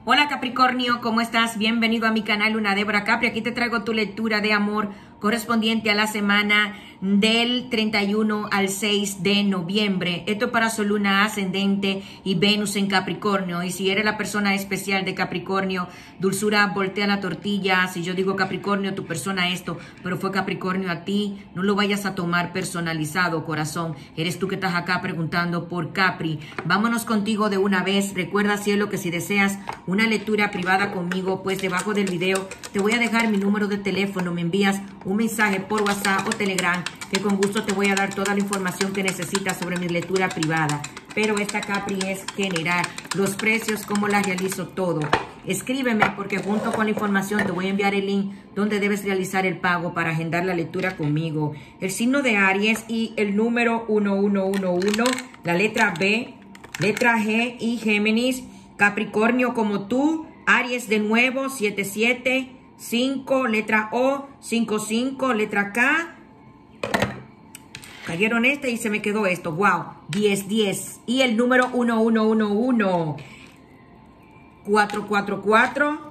Hola Capricornio, ¿cómo estás? Bienvenido a mi canal Luna Débora Capri. Aquí te traigo tu lectura de amor correspondiente a la semana del 31 al 6 de noviembre. Esto es para su luna ascendente y Venus en Capricornio. Y si eres la persona especial de Capricornio, dulzura, voltea la tortilla. Si yo digo Capricornio, tu persona esto, pero fue Capricornio a ti, no lo vayas a tomar personalizado, corazón. Eres tú que estás acá preguntando por Capri. Vámonos contigo de una vez. Recuerda, cielo, que si deseas una lectura privada conmigo, pues debajo del video te voy a dejar mi número de teléfono. Me envías un mensaje por WhatsApp o Telegram, que con gusto te voy a dar toda la información que necesitas sobre mi lectura privada. Pero esta Capri es general. Los precios, cómo las realizo, todo. Escríbeme porque junto con la información te voy a enviar el link donde debes realizar el pago para agendar la lectura conmigo. El signo de Aries y el número 1111, la letra B, letra G y Géminis. Capricornio como tú, Aries de nuevo, 775, letra O, 55, letra K. Cayeron y se me quedó esto. Wow, 1010. Y el número 1111, 444,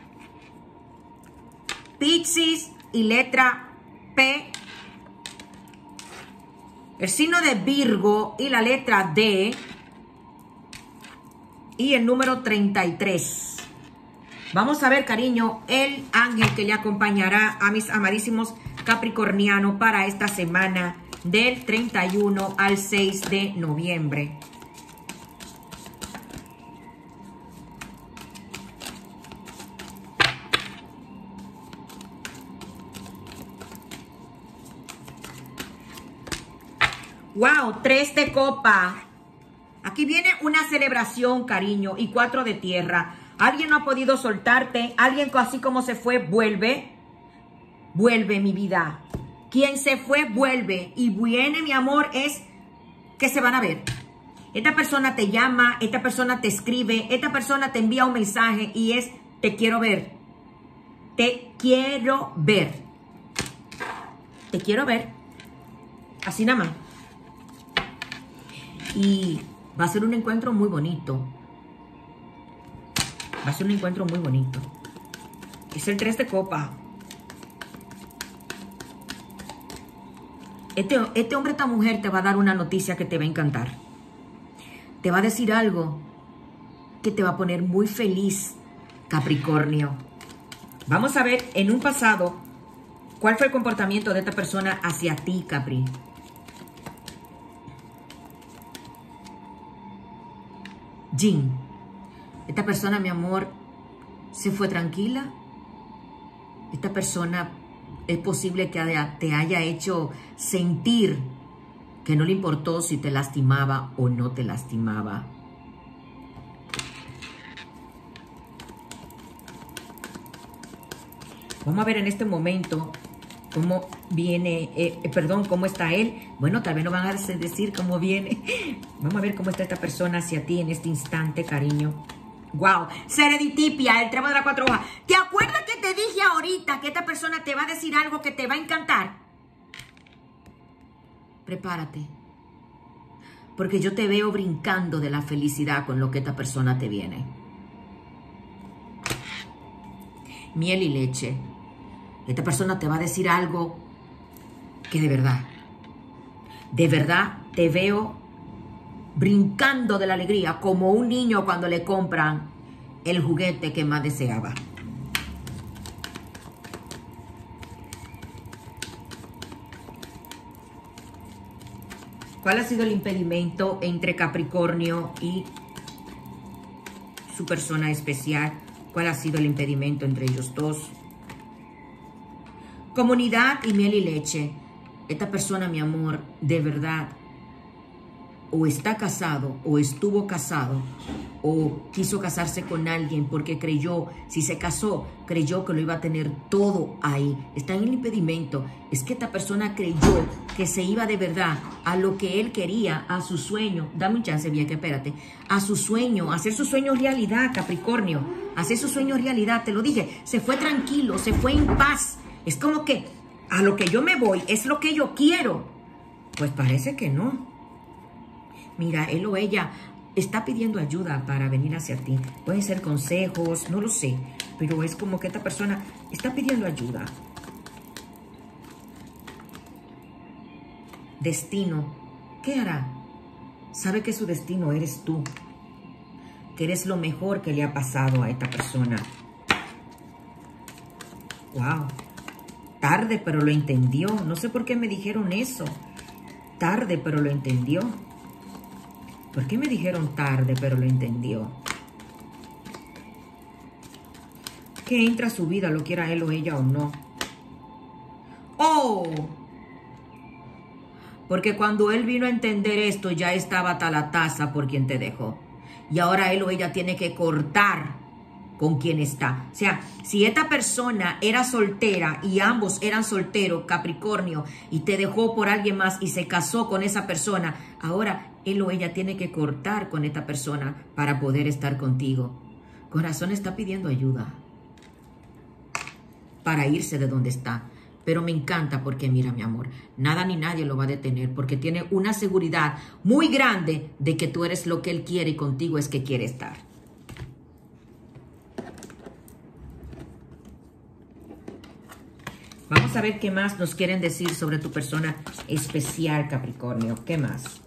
Piscis y letra P. El signo de Virgo y la letra D. Y el número 33. Vamos a ver, cariño, el ángel que le acompañará a mis amadísimos capricornianos para esta semana del 31 al 6 de noviembre. Wow, 3 de copa. Aquí viene una celebración, cariño, y 4 de tierra. Alguien no ha podido soltarte. Alguien así como se fue, vuelve. Vuelve, mi vida. Quien se fue, vuelve. Y viene, mi amor, es que se van a ver. Esta persona te llama, esta persona te escribe, esta persona te envía un mensaje y es, te quiero ver. Te quiero ver. Te quiero ver. Así nada más. Y va a ser un encuentro muy bonito. Va a ser un encuentro muy bonito. Es el 3 de copa. Este hombre, esta mujer te va a dar una noticia que te va a encantar. Te va a decir algo que te va a poner muy feliz, Capricornio. Vamos a ver en un pasado cuál fue el comportamiento de esta persona hacia ti, Capri. Jin, esta persona, mi amor, se fue tranquila. Esta persona es posible que te haya hecho sentir que no le importó si te lastimaba o no te lastimaba. Vamos a ver en este momento cómo viene, cómo está él. Bueno, tal vez no van a decir cómo viene. Vamos a ver cómo está esta persona hacia ti en este instante, cariño. Wow, Sereditipia, el trevo de las 4 hojas. ¿Te acuerdas que te dije ahorita que esta persona te va a decir algo que te va a encantar? Prepárate. Porque yo te veo brincando de la felicidad con lo que esta persona te viene. Miel y leche. Esta persona te va a decir algo que de verdad te veo brincando de la alegría como un niño cuando le compran el juguete que más deseaba. ¿Cuál ha sido el impedimento entre Capricornio y su persona especial? ¿Cuál ha sido el impedimento entre ellos dos? Comunidad y miel y leche. Esta persona, mi amor, de verdad, o está casado, o estuvo casado, o quiso casarse con alguien porque creyó, si se casó, creyó que lo iba a tener todo ahí. Está en el impedimento. Es que esta persona creyó que se iba de verdad a lo que él quería, a su sueño. Dame un chance, vieja, espérate. A su sueño, a hacer su sueño realidad, Capricornio. Hacer su sueño realidad, te lo dije. Se fue tranquilo, se fue en paz. Es como que a lo que yo me voy es lo que yo quiero. Pues parece que no. Mira, él o ella está pidiendo ayuda para venir hacia ti. Pueden ser consejos, no lo sé, pero es como que esta persona está pidiendo ayuda. Destino, ¿qué hará? Sabe que su destino eres tú, que eres lo mejor que le ha pasado a esta persona. Wow, tarde pero lo entendió. No sé por qué me dijeron eso. Tarde pero lo entendió. ¿Por qué me dijeron tarde pero lo entendió? Que entra a su vida, lo quiera él o ella o no. ¡Oh! Porque cuando él vino a entender esto, ya estaba hasta la taza por quien te dejó. Y ahora él o ella tiene que cortar con quien está. O sea, si esta persona era soltera y ambos eran solteros, Capricornio, y te dejó por alguien más y se casó con esa persona, ahora él o ella tiene que cortar con esta persona para poder estar contigo. Corazón está pidiendo ayuda para irse de donde está. Pero me encanta porque mira, mi amor, nada ni nadie lo va a detener porque tiene una seguridad muy grande de que tú eres lo que él quiere y contigo es que quiere estar. Vamos a ver qué más nos quieren decir sobre tu persona especial, Capricornio. ¿Qué más?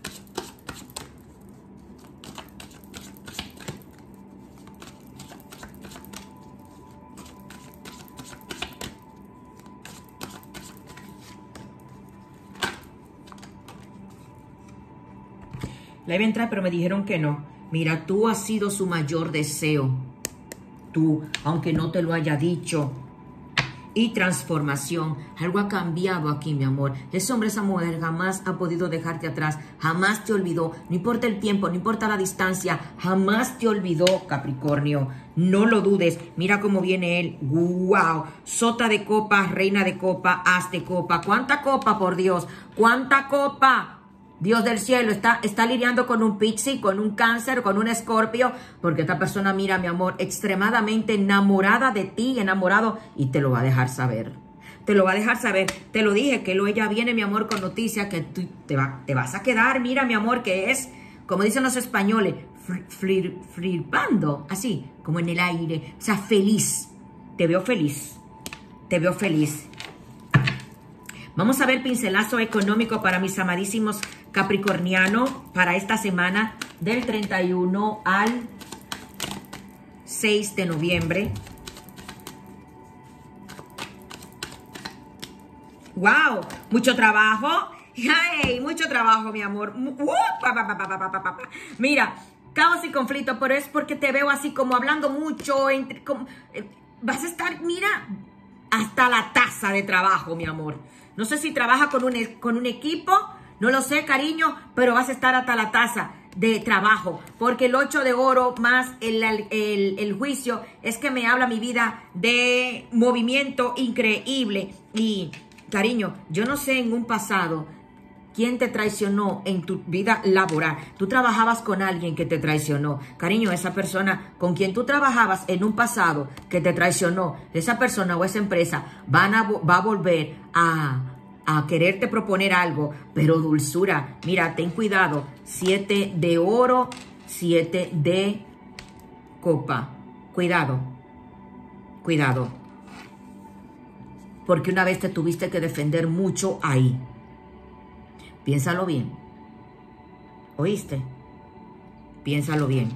La iba a entrar, pero me dijeron que no. Mira, tú has sido su mayor deseo. Tú, aunque no te lo haya dicho. Y transformación. Algo ha cambiado aquí, mi amor. Ese hombre, esa mujer jamás ha podido dejarte atrás. Jamás te olvidó. No importa el tiempo, no importa la distancia. Jamás te olvidó, Capricornio. No lo dudes. Mira cómo viene él. ¡Wow! Sota de copa, reina de copa, as de copa. ¿Cuánta copa, por Dios? ¿Cuánta copa? Dios del cielo, está lidiando con un Piscis, con un Cáncer, con un Escorpio, porque esta persona, mira, mi amor, extremadamente enamorada de ti, enamorado, y te lo va a dejar saber. Te lo va a dejar saber. Te lo dije, que lo ella viene, mi amor, con noticias que tú te vas a quedar, mira, mi amor, que es, como dicen los españoles, flirpando, así, como en el aire. O sea, feliz. Te veo feliz. Te veo feliz. Vamos a ver pincelazo económico para mis amadísimos capricornianos para esta semana del 31 al 6 de noviembre. ¡Wow! Mucho trabajo. ¡Ay! Mucho trabajo, mi amor. Mira, caos y conflicto, pero es porque te veo así como hablando mucho. Vas a estar, mira, hasta la taza de trabajo, mi amor. No sé si trabaja con un equipo, no lo sé, cariño, pero vas a estar hasta la taza de trabajo. Porque el 8 de oro más el juicio es que me habla mi vida de movimiento increíble. Y, cariño, yo no sé en un pasado quién te traicionó en tu vida laboral. Tú trabajabas con alguien que te traicionó. Cariño, esa persona con quien tú trabajabas en un pasado que te traicionó, esa persona o esa empresa va a volver a quererte proponer algo, pero dulzura. Mira, ten cuidado. 7 de oro, 7 de copa. Cuidado. Cuidado. Porque una vez te tuviste que defender mucho ahí. Piénsalo bien. ¿Oíste? Piénsalo bien.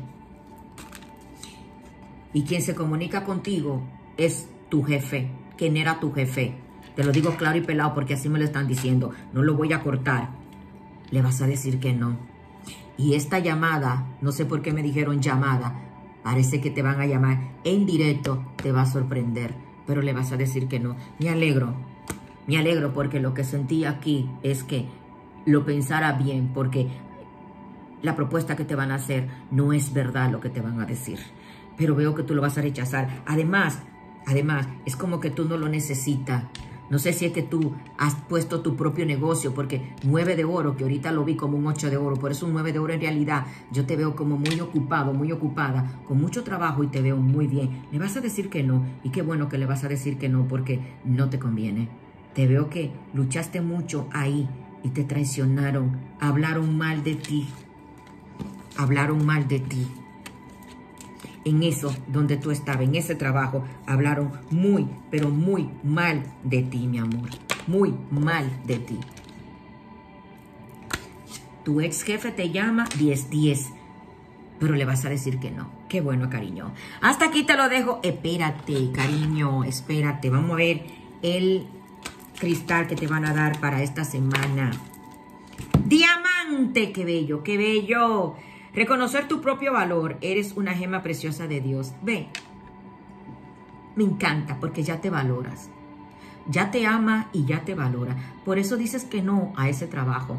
Y quien se comunica contigo es tu jefe. ¿Quién era tu jefe? Te lo digo claro y pelado porque así me lo están diciendo. No lo voy a cortar. Le vas a decir que no. Y esta llamada, no sé por qué me dijeron llamada. Parece que te van a llamar en directo. Te va a sorprender. Pero le vas a decir que no. Me alegro. Me alegro porque lo que sentí aquí es que lo pensara bien, porque la propuesta que te van a hacer no es verdad lo que te van a decir. Pero veo que tú lo vas a rechazar. Además, es como que tú no lo necesitas. No sé si es que tú has puesto tu propio negocio, porque 9 de oro, que ahorita lo vi como un 8 de oro, por eso un 9 de oro en realidad, yo te veo como muy ocupado, muy ocupada, con mucho trabajo y te veo muy bien. Le vas a decir que no, y qué bueno que le vas a decir que no, porque no te conviene. Te veo que luchaste mucho ahí y te traicionaron, hablaron mal de ti. hablaron mal de ti. En eso, donde tú estabas, en ese trabajo, hablaron muy, pero muy mal de ti, mi amor. Muy mal de ti. Tu ex jefe te llama 10-10, pero le vas a decir que no. Qué bueno, cariño. Hasta aquí te lo dejo. Espérate, cariño, espérate. Vamos a ver el cristal que te van a dar para esta semana. Diamante, qué bello, qué bello. Reconocer tu propio valor. Eres una gema preciosa de Dios. Ve, me encanta porque ya te valoras. Ya te ama y ya te valora. Por eso dices que no a ese trabajo.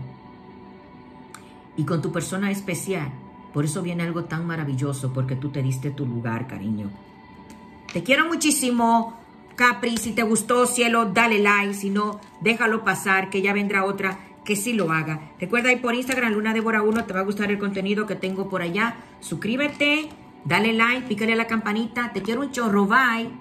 Y con tu persona especial. Por eso viene algo tan maravilloso, porque tú te diste tu lugar, cariño. Te quiero muchísimo, Capri. Si te gustó, cielo, dale like. Si no, déjalo pasar, que ya vendrá otra que sí lo haga. Recuerda ir por Instagram, Luna Débora 1, te va a gustar el contenido que tengo por allá. Suscríbete, dale like, pícale a la campanita. Te quiero un chorro, bye.